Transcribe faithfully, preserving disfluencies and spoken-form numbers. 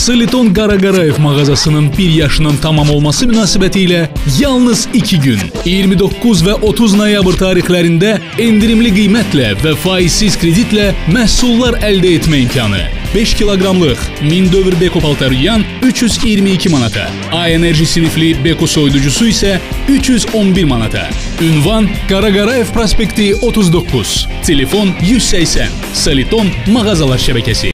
Soliton Qaraqarayev mağazasının bir yaşının tamam olması münasibətilə yalnız iki gün, iyirmi doqquz və otuz noyabr tarixlərində endirimli qiymətlə və faizsiz kreditlə məhsullar əldə etmə imkanı. beş kiloqramlıq min dövr Beko paltaryan üç yüz iyirmi iki manata, A-Enerji sinifli Beko soyuducusu isə üç yüz on bir manata. Ünvan Qaraqarayev prospekti otuz doqquz, telefon yüz səksən, Soliton mağazalar şəbəkəsi.